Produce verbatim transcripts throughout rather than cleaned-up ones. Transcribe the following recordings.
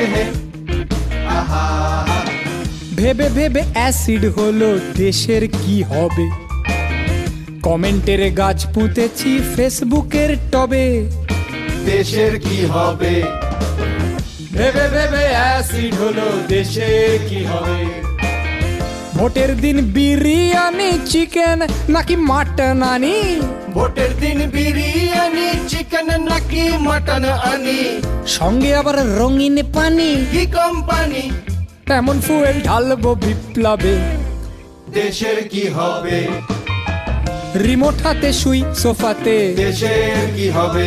হে আহা ভেবে ভেবে অ্যাসিড হলো দেশের কি হবে। কমেন্টের গাছ পুঁতেছি ফেসবুকের টবে, দেশের কি হবে। ভেবে ভেবে অ্যাসিড হলো দেশের কি হবে। ভোটের দিন বিরিয়ানি চিকেন নাকি মাটন আনি, ভোটের দিন বিরিয়ানি চিকেন নাকি মটন আনি, সঙ্গে আবার রঙিন পানি, কি কোম্পানি এমন ফুয়েল ঢালবো বিপ্লবে। দেশের কি হবে। রিমোট হাতে শুই সোফাতে, দেশের কি হবে।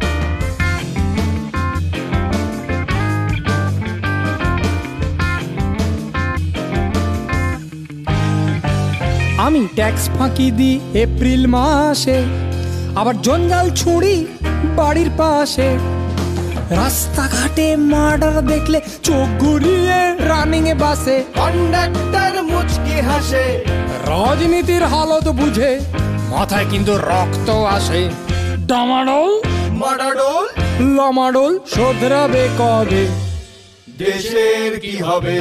আমি ট্যাক্স ফাঁকি দিই এপ্রিল মাসে, আবার জঞ্জাল ছুঁড়ি বাড়ির পাশে। রাস্তাঘাটে মার্ডার দেখলে চোখ ঘুরিয়ে রানিং এ বাসে, কন্ডাক্টর মুচকি হাসে, রাজনীতির হালত বুঝে মাথায় কিন্তু রক্ত আসে। ডামাডোল মারাডোল লামাডোল শোধরাবে কবে। দেশের কি হবে।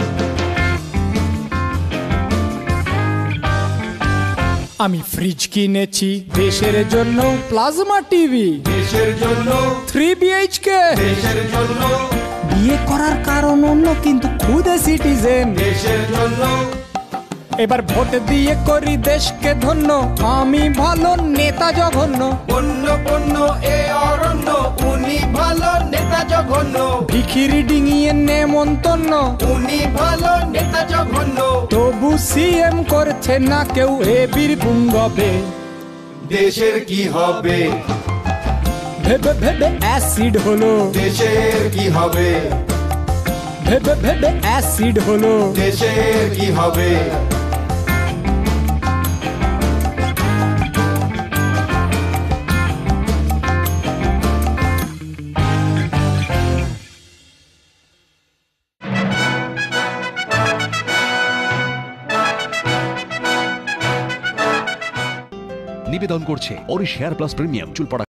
আমি ফ্রিজ কিনেছি দেশের জন্য, প্লাজমা টিভি দেশের জন্য, থ্রি বিএইচকে দেশের জন্য, বিয়ে করার কারণ অন্য কিন্তু খুদে সিটিজেন দেশের জন্য। এবার ভোট দিয়ে করি দেশকে ধন্য, আমি ভালো নেতা জঘন্য। পণ্য পণ্য এ অরণ্য, উনি ভালো নেতা জঘন্য, ভিখিরি ডিঙিয়ে নেমন্তন্ন, উনি ভালো নেতা জঘন্য। তবু সিএম করছে না কেউ এ বীর পুঙ্গবে। দেশের কি হবে। ভেবে ভেবে অ্যাসিড হলো, দেশের কি হবে। ভেবে ভেবে অ্যাসিড হলো। দেশের কি হবে। নিবেদন করছে ওরি শেয়ার প্লাস প্রিমিয়াম চুল পড়া